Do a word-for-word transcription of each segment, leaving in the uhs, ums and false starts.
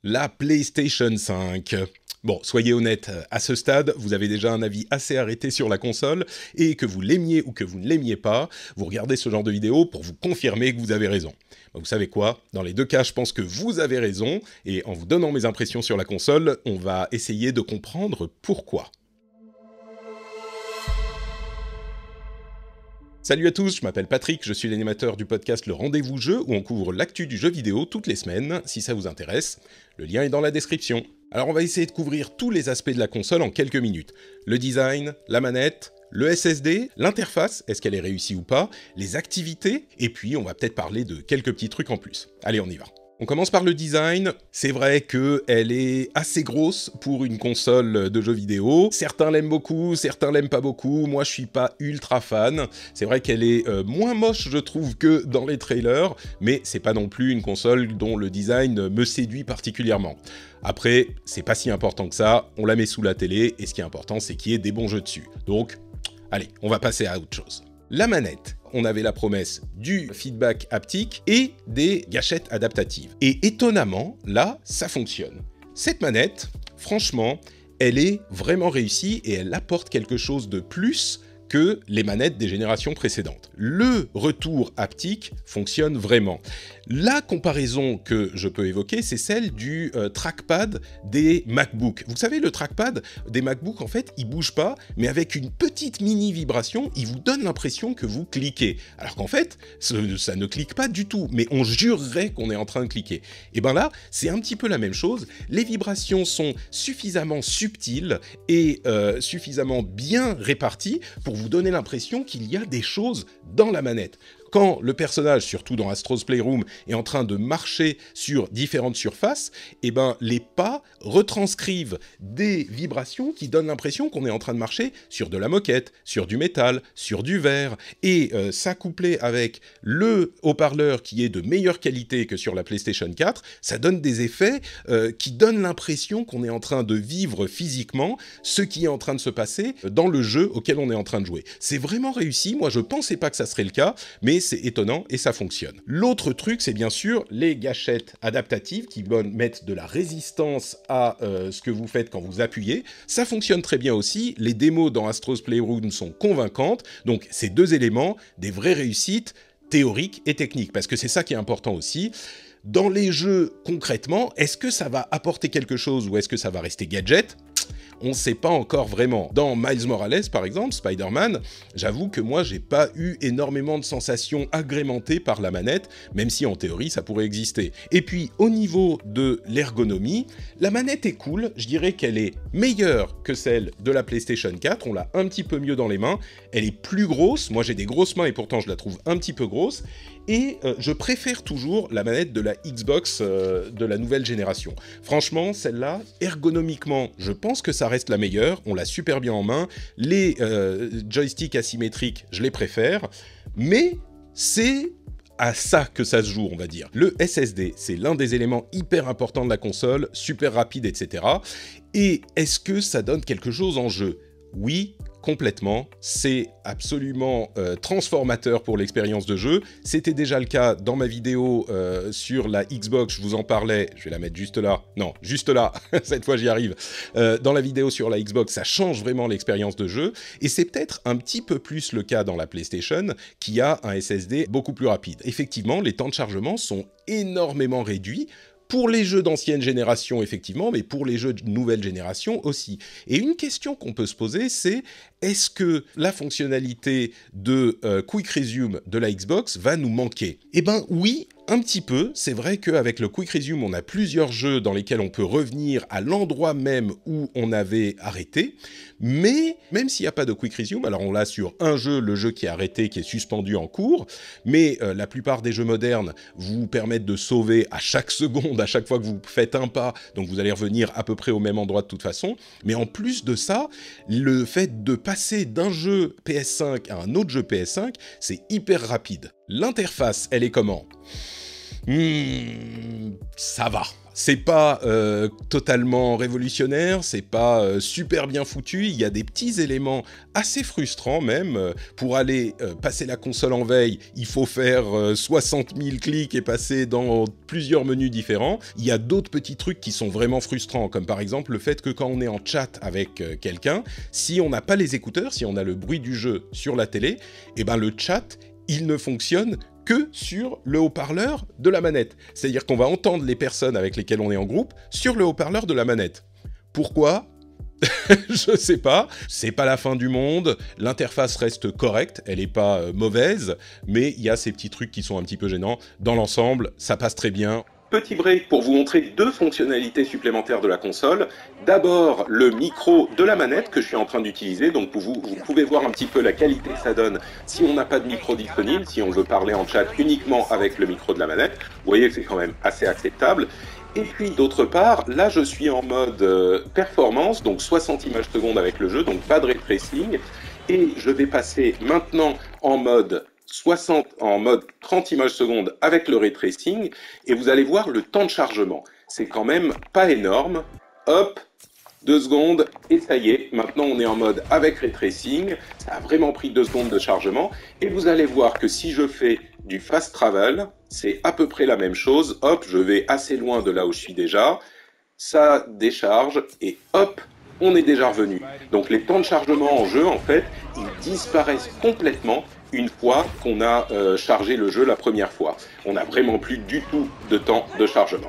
la PlayStation cinq. Bon, soyez honnête, à ce stade, vous avez déjà un avis assez arrêté sur la console, et que vous l'aimiez ou que vous ne l'aimiez pas, vous regardez ce genre de vidéo pour vous confirmer que vous avez raison. Donc, vous savez quoi ? Dans les deux cas, je pense que vous avez raison, et en vous donnant mes impressions sur la console, on va essayer de comprendre pourquoi. Salut à tous, je m'appelle Patrick, je suis l'animateur du podcast Le Rendez-vous Jeu, où on couvre l'actu du jeu vidéo toutes les semaines, si ça vous intéresse. Le lien est dans la description. Alors on va essayer de couvrir tous les aspects de la console en quelques minutes. Le design, la manette, le S S D, l'interface, est-ce qu'elle est réussie ou pas, les activités, et puis on va peut-être parler de quelques petits trucs en plus. Allez, on y va. On commence par le design. C'est vrai qu'elle est assez grosse pour une console de jeux vidéo. Certains l'aiment beaucoup, certains l'aiment pas beaucoup. Moi, je suis pas ultra fan. C'est vrai qu'elle est euh, moins moche, je trouve, que dans les trailers, mais c'est pas non plus une console dont le design me séduit particulièrement. Après, c'est pas si important que ça. On la met sous la télé, et ce qui est important, c'est qu'il y ait des bons jeux dessus. Donc, allez, on va passer à autre chose. La manette. On avait la promesse du feedback haptique et des gâchettes adaptatives. Et étonnamment, là, ça fonctionne. Cette manette, franchement, elle est vraiment réussie et elle apporte quelque chose de plus que les manettes des générations précédentes. Le retour haptique fonctionne vraiment. La comparaison que je peux évoquer, c'est celle du euh, trackpad des MacBook. Vous savez, le trackpad des MacBook, en fait, il bouge pas, mais avec une petite mini vibration, il vous donne l'impression que vous cliquez. Alors qu'en fait, ce, ça ne clique pas du tout, mais on jurerait qu'on est en train de cliquer. Et bien là, c'est un petit peu la même chose. Les vibrations sont suffisamment subtiles et euh, suffisamment bien réparties pour vous donner l'impression qu'il y a des choses dans la manette. Quand le personnage, surtout dans Astro's Playroom, est en train de marcher sur différentes surfaces, eh ben, les pas retranscrivent des vibrations qui donnent l'impression qu'on est en train de marcher sur de la moquette, sur du métal, sur du verre. Et euh, ça couplé avec le haut-parleur qui est de meilleure qualité que sur la PlayStation quatre, ça donne des effets euh, qui donnent l'impression qu'on est en train de vivre physiquement ce qui est en train de se passer dans le jeu auquel on est en train de jouer. C'est vraiment réussi. Moi, je pensais pas que ça serait le cas, mais c'est étonnant et ça fonctionne. L'autre truc, c'est bien sûr les gâchettes adaptatives qui mettent de la résistance à euh, ce que vous faites quand vous appuyez. Ça fonctionne très bien aussi. Les démos dans Astro's Playroom sont convaincantes. Donc, ces deux éléments, des vraies réussites théoriques et techniques, parce que c'est ça qui est important aussi. Dans les jeux, concrètement, est-ce que ça va apporter quelque chose ou est-ce que ça va rester gadget ? On ne sait pas encore vraiment. Dans Miles Morales, par exemple, Spider-Man, j'avoue que moi, j'ai pas eu énormément de sensations agrémentées par la manette, même si en théorie, ça pourrait exister. Et puis, au niveau de l'ergonomie, la manette est cool. Je dirais qu'elle est meilleure que celle de la PlayStation quatre. On l'a un petit peu mieux dans les mains. Elle est plus grosse. Moi, j'ai des grosses mains et pourtant, je la trouve un petit peu grosse. Et euh, je préfère toujours la manette de la Xbox euh, de la nouvelle génération. Franchement, celle-là, ergonomiquement, je pense que ça reste la meilleure. On l'a super bien en main. Les euh, joysticks asymétriques, je les préfère. Mais c'est à ça que ça se joue, on va dire. Le S S D, c'est l'un des éléments hyper importants de la console, super rapide, et cetera. Et est-ce que ça donne quelque chose en jeu ? Oui, complètement. C'est absolument euh, transformateur pour l'expérience de jeu. C'était déjà le cas dans ma vidéo euh, sur la Xbox, je vous en parlais, je vais la mettre juste là, non, juste là, cette fois j'y arrive. Euh, dans la vidéo sur la Xbox, ça change vraiment l'expérience de jeu, et c'est peut-être un petit peu plus le cas dans la PlayStation, qui a un S S D beaucoup plus rapide. Effectivement, les temps de chargement sont énormément réduits, pour les jeux d'ancienne génération, effectivement, mais pour les jeux de nouvelle génération aussi. Et une question qu'on peut se poser, c'est est-ce que la fonctionnalité de euh, Quick Resume de la Xbox va nous manquer ? Eh ben oui, un petit peu. C'est vrai qu'avec le Quick Resume, on a plusieurs jeux dans lesquels on peut revenir à l'endroit même où on avait arrêté. Mais même s'il n'y a pas de Quick Resume, alors on l'a sur un jeu, le jeu qui est arrêté, qui est suspendu en cours, mais euh, la plupart des jeux modernes vous permettent de sauver à chaque seconde, à chaque fois que vous faites un pas, donc vous allez revenir à peu près au même endroit de toute façon. Mais en plus de ça, le fait de passer d'un jeu P S cinq à un autre jeu P S cinq, c'est hyper rapide. L'interface, elle est comment ? Hmm, ça va. c'est pas euh, totalement révolutionnaire, c'est pas euh, super bien foutu, il y a des petits éléments assez frustrants même. Pour aller euh, passer la console en veille, il faut faire euh, soixante mille clics et passer dans plusieurs menus différents. Il y a d'autres petits trucs qui sont vraiment frustrants, comme par exemple le fait que quand on est en chat avec euh, quelqu'un, si on n'a pas les écouteurs, si on a le bruit du jeu sur la télé, et ben le chat, il ne fonctionne que sur le haut-parleur de la manette. C'est-à-dire qu'on va entendre les personnes avec lesquelles on est en groupe sur le haut-parleur de la manette. Pourquoi ? Je sais pas, c'est pas la fin du monde, l'interface reste correcte, elle est pas euh, mauvaise, mais il y a ces petits trucs qui sont un petit peu gênants. Dans l'ensemble, ça passe très bien. Petit break pour vous montrer deux fonctionnalités supplémentaires de la console. D'abord, le micro de la manette que je suis en train d'utiliser. Donc vous, vous pouvez voir un petit peu la qualité que ça donne si on n'a pas de micro disponible, si on veut parler en chat uniquement avec le micro de la manette. Vous voyez que c'est quand même assez acceptable. Et puis d'autre part, là je suis en mode euh, performance, donc soixante images secondes avec le jeu, donc pas de ray tracing. Et je vais passer maintenant en mode soixante, en mode trente images secondes avec le ray tracing, et vous allez voir le temps de chargement. C'est quand même pas énorme. Hop, deux secondes, et ça y est, maintenant on est en mode avec ray tracing. Ça a vraiment pris deux secondes de chargement, et vous allez voir que si je fais du fast travel, c'est à peu près la même chose. Hop, je vais assez loin de là où je suis déjà, ça décharge, et hop, on est déjà revenu. Donc les temps de chargement en jeu, en fait, ils disparaissent complètement une fois qu'on a euh, chargé le jeu la première fois. On n'a vraiment plus du tout de temps de chargement.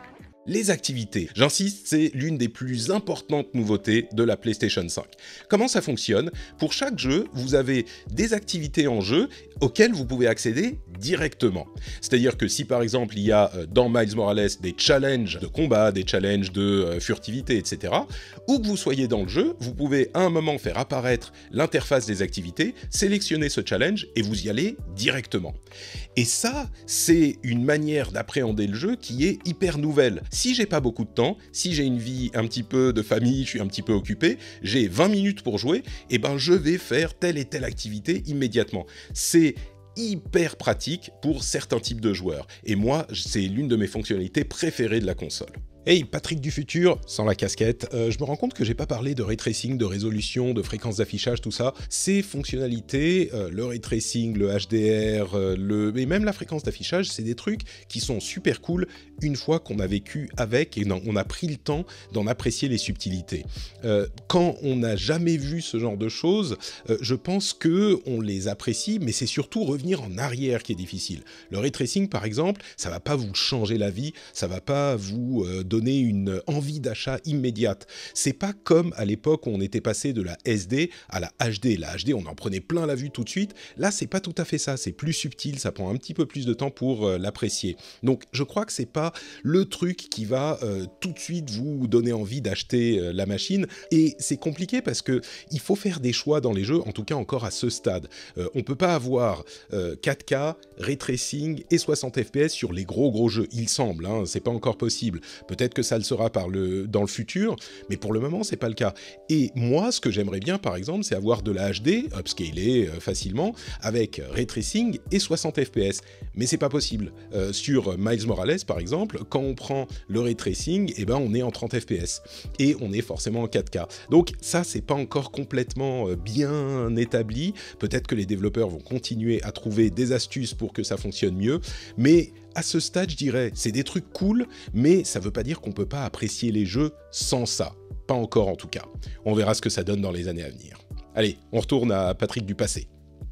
Les activités, j'insiste, c'est l'une des plus importantes nouveautés de la PlayStation cinq. Comment ça fonctionne ? Pour chaque jeu, vous avez des activités en jeu auxquelles vous pouvez accéder directement. C'est-à-dire que si par exemple il y a euh, dans Miles Morales des challenges de combat, des challenges de euh, furtivité, et cetera, où que vous soyez dans le jeu, vous pouvez à un moment faire apparaître l'interface des activités, sélectionner ce challenge et vous y allez directement. Et ça, c'est une manière d'appréhender le jeu qui est hyper nouvelle. Si j'ai pas beaucoup de temps, si j'ai une vie un petit peu de famille, je suis un petit peu occupé, j'ai vingt minutes pour jouer, et ben je vais faire telle et telle activité immédiatement. C'est hyper pratique pour certains types de joueurs. Et moi, c'est l'une de mes fonctionnalités préférées de la console. Hey, Patrick du futur, sans la casquette, euh, je me rends compte que j'ai pas parlé de ray tracing, de résolution, de fréquence d'affichage, tout ça. Ces fonctionnalités, euh, le ray tracing, le H D R, euh, le... et même la fréquence d'affichage, c'est des trucs qui sont super cool une fois qu'on a vécu avec et on a pris le temps d'en apprécier les subtilités. Euh, quand on n'a jamais vu ce genre de choses, euh, je pense qu'on les apprécie, mais c'est surtout revenir en arrière qui est difficile. Le ray tracing, par exemple, ça va pas vous changer la vie, ça va pas vous... Euh, donner une envie d'achat immédiate. C'est pas comme à l'époque où on était passé de la S D à la H D. La H D, on en prenait plein la vue tout de suite. Là, c'est pas tout à fait ça. C'est plus subtil, ça prend un petit peu plus de temps pour euh, l'apprécier. Donc, je crois que c'est pas le truc qui va euh, tout de suite vous donner envie d'acheter euh, la machine. Et c'est compliqué parce que il faut faire des choix dans les jeux, en tout cas encore à ce stade. Euh, on peut pas avoir euh, quatre K, ray tracing et soixante F P S sur les gros gros jeux. Il semble, hein, c'est pas encore possible. Peut-être Peut-être que ça le sera par le, dans le futur, mais pour le moment, c'est pas le cas. Et moi, ce que j'aimerais bien, par exemple, c'est avoir de la H D, upscaler euh, facilement, avec ray tracing et soixante F P S. Mais c'est pas possible. Euh, sur Miles Morales, par exemple, quand on prend le ray tracing, eh ben, on est en trente F P S. Et on est forcément en quatre K. Donc ça, c'est pas encore complètement euh, bien établi. Peut-être que les développeurs vont continuer à trouver des astuces pour que ça fonctionne mieux, mais à ce stade, je dirais, c'est des trucs cool, mais ça veut pas dire qu'on peut pas apprécier les jeux sans ça. Pas encore en tout cas. On verra ce que ça donne dans les années à venir. Allez, on retourne à Patrick du passé.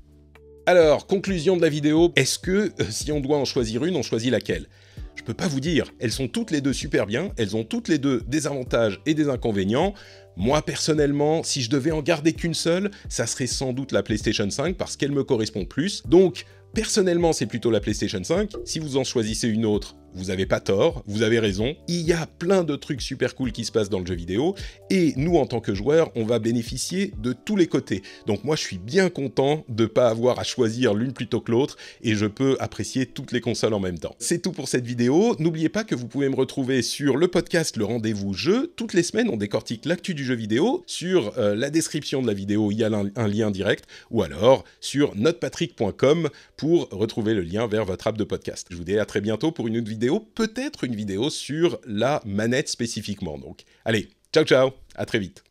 Alors, conclusion de la vidéo, est-ce que euh, si on doit en choisir une, on choisit laquelle ? Je peux pas vous dire, elles sont toutes les deux super bien, elles ont toutes les deux des avantages et des inconvénients. Moi, personnellement, si je devais en garder qu'une seule, ça serait sans doute la PlayStation cinq parce qu'elle me correspond plus. Donc, personnellement, c'est plutôt la PlayStation cinq. Si vous en choisissez une autre, vous avez pas tort, vous avez raison. Il y a plein de trucs super cool qui se passent dans le jeu vidéo. Et nous, en tant que joueurs, on va bénéficier de tous les côtés. Donc moi, je suis bien content de pas avoir à choisir l'une plutôt que l'autre. Et je peux apprécier toutes les consoles en même temps. C'est tout pour cette vidéo. N'oubliez pas que vous pouvez me retrouver sur le podcast Le Rendez-vous Jeu. Toutes les semaines, on décortique l'actu du jeu vidéo. Sur euh, la description de la vidéo, il y a un, un lien direct. Ou alors sur notepatrick point com pour retrouver le lien vers votre app de podcast. Je vous dis à très bientôt pour une autre vidéo. vidéo, peut-être une vidéo sur la manette spécifiquement. Donc, allez, ciao ciao, à très vite.